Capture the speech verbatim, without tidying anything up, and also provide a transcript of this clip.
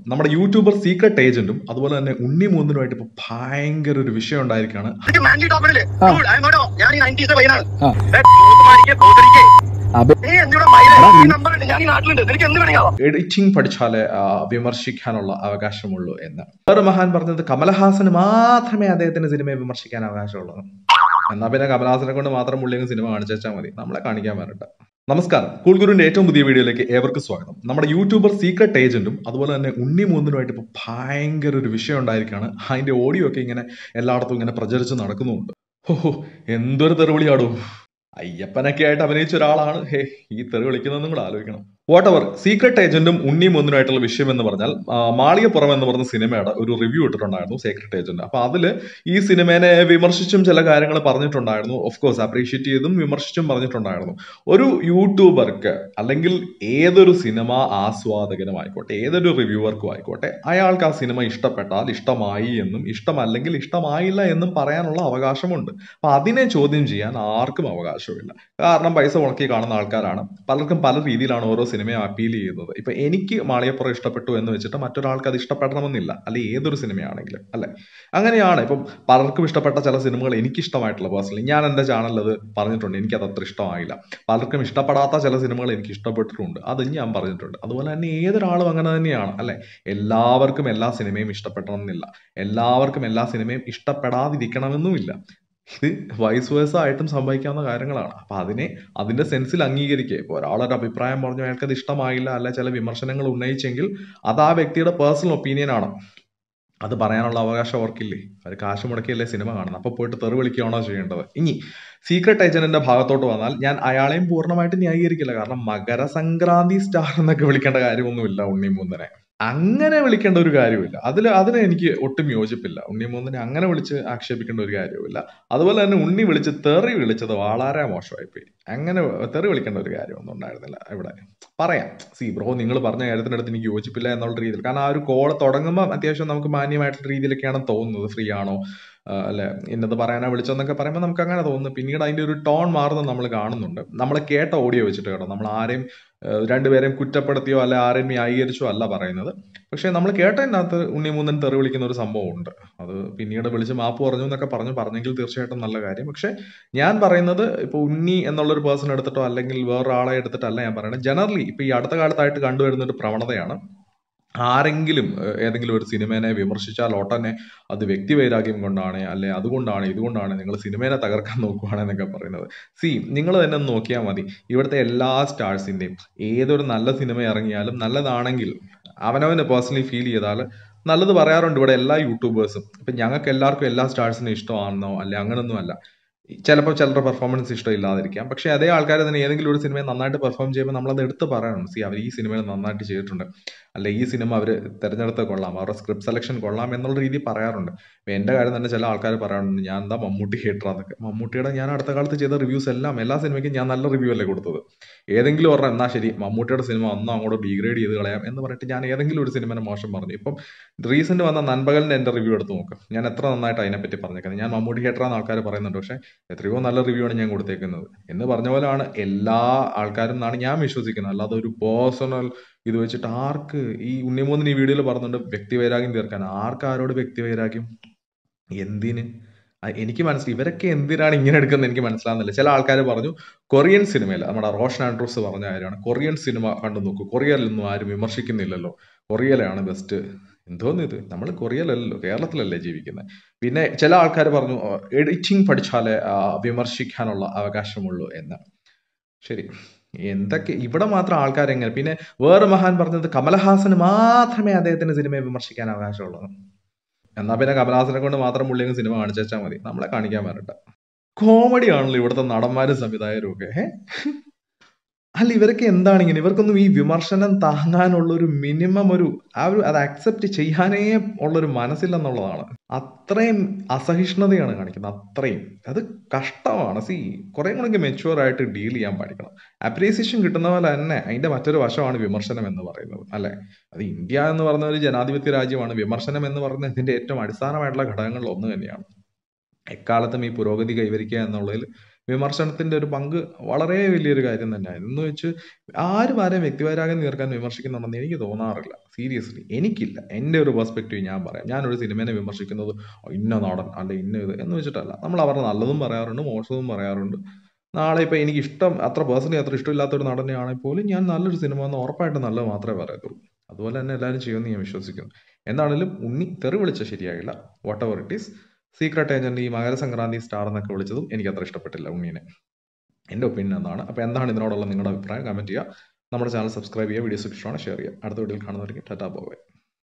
നമ്മുടെ YouTuber secret ഏജന്റും അതുപോലെ തന്നെ ഉണ്ണി മൂന്നിനുമായിട്ട് ഇപ്പൊ ഭയങ്കര ഒരു വിഷയം ഉണ്ടായിരിക്കാണ്. എഡിറ്റിംഗ് പഠിച്ചാലേ വിമർശിക്കാനുള്ള അവകാശമുള്ളൂ എന്ന് വേറെ മഹാൻ പറഞ്ഞത് കമലഹാസന് മാത്രമേ അദ്ദേഹത്തിന്റെ സിനിമയെ വിമർശിക്കാൻ അവകാശമുള്ളൂ. എന്നാ പിന്നെ കമലഹാസനെ കൊണ്ട് മാത്രം പുള്ളിയെങ്കിൽ സിനിമ കാണിച്ചു വെച്ചാൽ മതി, നമ്മളെ കാണിക്കാൻ വരട്ടെ. നമസ്കാരം, കൂൾ ഗുരുവിന്റെ ഏറ്റവും പുതിയ വീഡിയോയിലേക്ക് ഏവർക്കും സ്വാഗതം. നമ്മുടെ യൂട്യൂബർ സീക്രട്ട് ഏജന്റും അതുപോലെ തന്നെ ഉണ്ണി മൂന്നിനുമായിട്ട് ഇപ്പൊ ഭയങ്കര ഒരു വിഷയം ഉണ്ടായിരിക്കാണ്. അതിന്റെ ഓഡിയോ ഒക്കെ ഇങ്ങനെ എല്ലായിടത്തും ഇങ്ങനെ പ്രചരിച്ച് നടക്കുന്നുണ്ട്. ഓഹോ, എന്തൊരു തെറിവിളിയാടോ! അയ്യപ്പനൊക്കെ ആയിട്ട് അഭിനയിച്ച ഒരാളാണ് ഹേ ഈ തെറി വിളിക്കുന്നതെന്നും കൂടെ ആലോചിക്കണം. വാട്ട് എവർ, സീക്രട്ട് ഏജന്റും ഉണ്ണി മൂന്നിനുമായിട്ടുള്ള വിഷയം എന്ന് പറഞ്ഞാൽ മാളികപ്പുറം എന്ന് പറഞ്ഞ സിനിമയുടെ ഒരു റിവ്യൂ ഇട്ടിട്ടുണ്ടായിരുന്നു സീക്രട്ട് ഏജന്റ്. അപ്പൊ അതില് ഈ സിനിമേനെ വിമർശിച്ചും ചില കാര്യങ്ങൾ പറഞ്ഞിട്ടുണ്ടായിരുന്നു. ഓഫ് കോഴ്സ് അപ്രീഷിയേറ്റ് ചെയ്തും വിമർശിച്ചും പറഞ്ഞിട്ടുണ്ടായിരുന്നു. ഒരു യൂട്യൂബർക്ക് അല്ലെങ്കിൽ ഏതൊരു സിനിമ ആസ്വാദകനും ആയിക്കോട്ടെ, ഏതൊരു റിവ്യൂവർക്കും ആയിക്കോട്ടെ, അയാൾക്ക് ആ സിനിമ ഇഷ്ടപ്പെട്ടാൽ ഇഷ്ടമായി എന്നും ഇഷ്ടമല്ലെങ്കിൽ ഇഷ്ടമായില്ല എന്നും പറയാനുള്ള അവകാശമുണ്ട്. അപ്പൊ അതിനെ ചോദ്യം ചെയ്യാൻ ആർക്കും അവകാശമില്ല. കാരണം പൈസ മുടക്കി കാണുന്ന ആൾക്കാരാണ്. പലർക്കും പല രീതിയിലാണ് ഓരോ സിനിമയെ അപ്പീൽ ചെയ്യുന്നത്. ഇപ്പൊ എനിക്ക് മാളികപ്പുറം ഇഷ്ടപ്പെട്ടു എന്ന് വെച്ചിട്ട് മറ്റൊരാൾക്ക് അത് ഇഷ്ടപ്പെടണമെന്നില്ല, അല്ലെ ഏതൊരു സിനിമയാണെങ്കിലും, അല്ലെ അങ്ങനെയാണ്. ഇപ്പം പലർക്കും ഇഷ്ടപ്പെട്ട ചില സിനിമകൾ എനിക്ക് ഇഷ്ടമായിട്ടുള്ള പേഴ്സണലി ഞാൻ എന്റെ ചാനലിൽ അത് പറഞ്ഞിട്ടുണ്ട്, എനിക്കത് അത്ര ഇഷ്ടമായില്ല. പലർക്കും ഇഷ്ടപ്പെടാത്ത ചില സിനിമകൾ എനിക്ക് ഇഷ്ടപ്പെട്ടിട്ടുണ്ട്, അതും ഞാൻ പറഞ്ഞിട്ടുണ്ട്. അതുപോലെ തന്നെ ഏതൊരാളും അങ്ങനെ തന്നെയാണ്, അല്ലെ എല്ലാവർക്കും എല്ലാ സിനിമയും ഇഷ്ടപ്പെടണമെന്നില്ല, എല്ലാവർക്കും എല്ലാ സിനിമയും ഇഷ്ടപ്പെടാതിരിക്കണമെന്നുമില്ല. ഇത് വൈസ് വേഴ്സ ആയിട്ടും സംഭവിക്കാവുന്ന കാര്യങ്ങളാണ്. അപ്പൊ അതിനെ അതിന്റെ സെൻസിൽ അംഗീകരിക്കുക. ഇപ്പൊ ഒരാളൊരു അഭിപ്രായം പറഞ്ഞു, അയാൾക്ക് അത് ഇഷ്ടമായില്ല, അല്ലെ ചില വിമർശനങ്ങൾ ഉന്നയിച്ചെങ്കിൽ അത് ആ വ്യക്തിയുടെ പേഴ്സണൽ ഒപ്പീനിയൻ ആണ്. അത് പറയാനുള്ള അവകാശം അവർക്കില്ലേ? അവർ കാശ് മുടക്കിയല്ലേ സിനിമ കാണുന്നത്. അപ്പൊ പോയിട്ട് തെറി വിളിക്കുകയാണോ ചെയ്യേണ്ടത്? ഇനി സീക്രട്ട് ഏജന്റിന്റെ ഭാഗത്തോട്ട് വന്നാൽ ഞാൻ അയാളെയും പൂർണ്ണമായിട്ട് ന്യായീകരിക്കില്ല. കാരണം മകരസംക്രാന്തി സ്റ്റാർ എന്നൊക്കെ വിളിക്കേണ്ട കാര്യമൊന്നുമില്ല ഉണ്ണി മൂന്നിനെ. അങ്ങനെ വിളിക്കേണ്ട ഒരു കാര്യമില്ല. അതിൽ അതിന് എനിക്ക് ഒട്ടും യോജിപ്പില്ല. ഉണ്ണി മൂന്നിനെ അങ്ങനെ വിളിച്ച് ആക്ഷേപിക്കേണ്ട ഒരു കാര്യവുമില്ല. അതുപോലെ തന്നെ ഉണ്ണി വിളിച്ച് തെറി വിളിച്ചത് വളരെ മോശമായി പോയി. അങ്ങനെ തെറി വിളിക്കേണ്ട ഒരു കാര്യമൊന്നും ഉണ്ടായിരുന്നില്ല ഇവിടെ. പറയാം, സി ബ്രോ നിങ്ങൾ പറഞ്ഞ കാര്യത്തിനടുത്ത് എനിക്ക് യോജിപ്പില്ല എന്നുള്ള രീതിയിൽ. കാരണം ആ ഒരു കോള് തുടങ്ങുമ്പോൾ അത്യാവശ്യം നമുക്ക് മാന്യമായിട്ടുള്ള രീതിയിലൊക്കെയാണ് തോന്നുന്നത്. ഫ്രീ ആണോ, അല്ലെ ഇന്നത് പറയാനാ വിളിച്ചതെന്നൊക്കെ പറയുമ്പോൾ നമുക്ക് അങ്ങനെ തോന്നുന്നു. പിന്നീട് അതിന്റെ ഒരു ടോൺ മാറുന്നത് നമ്മൾ കാണുന്നുണ്ട്. നമ്മൾ കേട്ട ഓഡിയോ വെച്ചിട്ട് കേട്ടോ, നമ്മൾ ആരെയും രണ്ടുപേരെയും കുറ്റപ്പെടുത്തിയോ അല്ലെ ആരെയും ന്യായീകരിച്ചോ അല്ല പറയുന്നത്. പക്ഷെ നമ്മൾ കേട്ടതിനകത്ത് ഉണ്ണി മൂന്നൻ തെറി വിളിക്കുന്ന ഒരു സംഭവം ഉണ്ട്. അത് പിന്നീട് വിളിച്ച് മാപ്പ് പറഞ്ഞു എന്നൊക്കെ പറഞ്ഞു പറഞ്ഞെങ്കിൽ തീർച്ചയായിട്ടും നല്ല കാര്യം. പക്ഷെ ഞാൻ പറയുന്നത് ഇപ്പൊ ഉണ്ണി എന്നുള്ളൊരു പേഴ്സൺ എടുത്തിട്ടോ അല്ലെങ്കിൽ വേറൊരാളെ എടുത്തിട്ടല്ല ഞാൻ പറയുന്നത്. ജനറലി ഇപ്പൊ ഈ അടുത്ത കാലത്തായിട്ട് കണ്ടുവരുന്ന ഒരു പ്രവണതയാണ്, ആരെങ്കിലും ഏതെങ്കിലും ഒരു സിനിമേനെ വിമർശിച്ചാൽ ഒട്ടനെ അത് വ്യക്തിവൈരാഗ്യം കൊണ്ടാണ്, അല്ലെ അതുകൊണ്ടാണ് ഇതുകൊണ്ടാണ് നിങ്ങൾ സിനിമേനെ തകർക്കാൻ നോക്കുവാണെന്നൊക്കെ പറയുന്നത്. സി നിങ്ങൾ തന്നെ ഒന്ന് നോക്കിയാൽ മതി, ഇവിടുത്തെ എല്ലാ സ്റ്റാർസിന്റെയും ഏതൊരു നല്ല സിനിമ ഇറങ്ങിയാലും നല്ലതാണെങ്കിൽ അവനവന് പേഴ്സണലി ഫീൽ ചെയ്താൽ നല്ലത് പറയാറുണ്ട് ഇവിടെ എല്ലാ യൂട്യൂബേഴ്സും. ഇപ്പൊ ഞങ്ങൾക്ക് എല്ലാവർക്കും എല്ലാ സ്റ്റാർസിനും ഇഷ്ടമാണെന്നോ അല്ലെ അങ്ങനൊന്നും അല്ല. ചിലപ്പോൾ ചിലരുടെ പെർഫോമൻസ് ഇഷ്ടമില്ലാതിരിക്കാം. പക്ഷെ അതേ ആൾക്കാർ തന്നെ ഏതെങ്കിലും ഒരു സിനിമയെ നന്നായിട്ട് പെർഫോം ചെയ്യുമ്പോൾ നമ്മളത് എടുത്ത് പറയണം, സി അവർ ഈ സിനിമയിൽ നന്നായിട്ട് ചെയ്തിട്ടുണ്ട്, അല്ലെ ഈ സിനിമ അവർ തിരഞ്ഞെടുത്ത് കൊള്ളാം, അവരുടെ സ്ക്രിപ്റ്റ് സെലക്ഷൻ കൊള്ളാം എന്നുള്ള രീതി പറയാറുണ്ട്. അപ്പൊ എന്റെ കാര്യം തന്നെ ചില ആൾക്കാർ പറയാറുണ്ട് ഞാൻ എന്താ മമ്മൂട്ടി ഹേറ്ററാന്നൊക്കെ. മമ്മൂട്ടിയുടെ ഞാൻ അടുത്ത കാലത്ത് ചെയ്ത റിവ്യൂസ് എല്ലാം എല്ലാ സിനിമയ്ക്കും ഞാൻ നല്ല റിവ്യൂ അല്ലേ കൊടുത്തത്. ഏതെങ്കിലും പറഞ്ഞാൽ എന്നാ ശരി മമ്മൂട്ടിയുടെ സിനിമ ഒന്നും അങ്ങോട്ട് ഡീഗ്രേഡ് ചെയ്ത് കളയാം എന്ന് പറഞ്ഞിട്ട് ഞാൻ ഏതെങ്കിലും ഒരു സിനിമനെ മോശം പറഞ്ഞു. ഇപ്പം റീസെന്റ് വന്ന നൻപകലിന്റെ എന്റെ റിവ്യൂ എടുത്ത് നോക്കാം, ഞാൻ എത്ര നന്നായിട്ട് അതിനെപ്പറ്റി പറഞ്ഞേക്കുന്നത്. ഞാൻ മമ്മൂട്ടി ഹേറ്ററാന്ന് ആൾക്കാർ പറയുന്നുണ്ട്, പക്ഷെ എത്രയോ നല്ല റിവ്യൂ ആണ് ഞാൻ കൊടുത്തേക്കുന്നത് എന്ന് പറഞ്ഞ പോലെയാണ് എല്ലാ ആൾക്കാരും എന്നാണ് ഞാൻ വിശ്വസിക്കുന്നത്. അല്ലാതെ ഒരു പേഴ്സണൽ ഇത് വെച്ചിട്ട് ആർക്ക് ഈ ഉണ്ണിമൂന്നിന് ഈ വീഡിയോയിൽ പറഞ്ഞുകൊണ്ട് വ്യക്തിവൈരാഗ്യം തീർക്കാൻ. ആർക്കാരോട് വ്യക്തിവൈരാഗ്യം? എന്തിന്? എനിക്ക് മനസ്സിലായി ഇവരൊക്കെ എന്തിനാണ് ഇങ്ങനെ എടുക്കുന്നത് എനിക്ക് മനസ്സിലാകുന്നില്ല. ചില ആൾക്കാർ പറഞ്ഞു കൊറിയൻ സിനിമയിൽ, നമ്മുടെ റോഷൻ ആൻഡ്രൂസ് പറഞ്ഞ കാര്യമാണ്, കൊറിയൻ സിനിമ കണ്ടു നോക്കൂ, കൊറിയയിലൊന്നും ആരും വിമർശിക്കുന്നില്ലല്ലോ, കൊറിയയിലാണ് ബെസ്റ്റ്. എന്തോന്ന് ഇത്, നമ്മൾ കൊറിയയിലല്ലോ കേരളത്തിലല്ലേ ജീവിക്കുന്നത്. പിന്നെ ചില ആൾക്കാർ പറഞ്ഞു എഡിറ്റിംഗ് പഠിച്ചാലേ വിമർശിക്കാനുള്ള അവകാശമുള്ളൂ എന്ന്. ശരി, എന്തൊക്കെ ഇവിടെ മാത്രം ആൾക്കാർ എങ്ങനെ? പിന്നെ വേറെ മഹാൻ പറഞ്ഞത് കമലഹാസന് മാത്രമേ അദ്ദേഹത്തിന്റെ സിനിമയെ വിമർശിക്കാൻ അവകാശമുള്ളൂ. എന്നാ പിന്നെ കമലഹാസനെ കൊണ്ട് മാത്രം പുള്ളിയെങ്കിൽ സിനിമ കാണിച്ചു വെച്ചാൽ മതി, നമ്മളെ കാണിക്കാൻ വരട്ടെ. കോമഡി ആണല്ലോ ഇവിടുത്തെ നടന്മാരും സംവിധായകരും ഒക്കെ. അല്ല ഇവരൊക്കെ എന്താണ് ഇങ്ങനെ? ഇവർക്കൊന്നും ഈ വിമർശനം താങ്ങാനുള്ള ഒരു മിനിമം ഒരു ആ ഒരു അത് അക്സെപ്റ്റ് ചെയ്യാനേ ഉള്ളൊരു മനസ്സില്ലെന്നുള്ളതാണ്. അത്രയും അസഹിഷ്ണുതയാണ് കാണിക്കുന്നത്, അത്രയും. അത് കഷ്ടമാണ്. സി കുറെ കൂടെ മെച്യൂർ ആയിട്ട് ഡീൽ ചെയ്യാൻ പഠിക്കണം. അപ്രീസിയേഷൻ കിട്ടുന്ന പോലെ തന്നെ അതിന്റെ മറ്റൊരു വശമാണ് വിമർശനം എന്ന് പറയുന്നത്, അല്ലെ? അത് ഇന്ത്യ എന്ന് പറയുന്ന ഒരു ജനാധിപത്യ രാജ്യമാണ്. വിമർശനം എന്ന് പറയുന്നത് ഇതിന്റെ ഏറ്റവും അടിസ്ഥാനമായിട്ടുള്ള ഘടകങ്ങളിൽ ഒന്ന് തന്നെയാണ്. എക്കാലത്തും ഈ പുരോഗതി കൈവരിക്കുക എന്നുള്ളതിൽ വിമർശനത്തിന്റെ ഒരു പങ്ക് വളരെ വലിയൊരു കാര്യം തന്നെയാണ്. എന്ന് വെച്ച് ആരും ആരെയും വ്യക്തിപരാഗം തീർക്കാൻ വിമർശിക്കുന്നുണ്ടെന്ന് എനിക്ക് തോന്നാറില്ല. സീരിയസ്ലി എനിക്കില്ല. എൻ്റെ ഒരു പെർസ്പെക്റ്റീവ് ഞാൻ പറയാം. ഞാനൊരു സിനിമയെ വിമർശിക്കുന്നത് ഇന്ന നാടൻ അല്ലെ ഇന്ന ഇത് എന്ന് വെച്ചിട്ടല്ല. നമ്മൾ അവരുടെ നല്ലതും പറയാറുണ്ട്, മോശവും പറയാറുണ്ട്. നാളെ ഇപ്പം എനിക്ക് ഇഷ്ടം അത്ര പേഴ്സണലി അത്ര ഇഷ്ടമില്ലാത്ത ഒരു നടനെയാണെങ്കിൽ പോലും ഞാൻ നല്ലൊരു സിനിമ എന്ന് ഉറപ്പായിട്ടും നല്ലത് മാത്രമേ പറയത്തുള്ളൂ. അതുപോലെ തന്നെ എല്ലാവരും ചെയ്യുമെന്ന് ഞാൻ വിശ്വസിക്കുന്നു. എന്താണെങ്കിലും ഉണ്ണി തെറി വിളിച്ച ശരിയായില്ല. Whatever it is. Secret agent ഈ മകരസംക്രാന്തി സ്റ്റാർ എന്നൊക്കെ വിളിച്ചതും എനിക്ക് അത്ര ഇഷ്ടപ്പെട്ടില്ല ഉണ്ണീനെ. എൻ്റെ ഒപ്പീനിയൻ എന്നാണ്. അപ്പോൾ എന്താണ് ഇതിനോടുള്ള നിങ്ങളുടെ അഭിപ്രായം കമൻറ്റ് ചെയ്യുക. നമ്മുടെ ചാനൽ സബ്സ്ക്രൈബ് ചെയ്യുക, വീഡിയോസ് ഇഷ്ടമാണ് ഷെയർ ചെയ്യുക. അടുത്ത വീഡിയോയിൽ കാണുന്നവർക്ക് ടാറ്റാ ബൈ.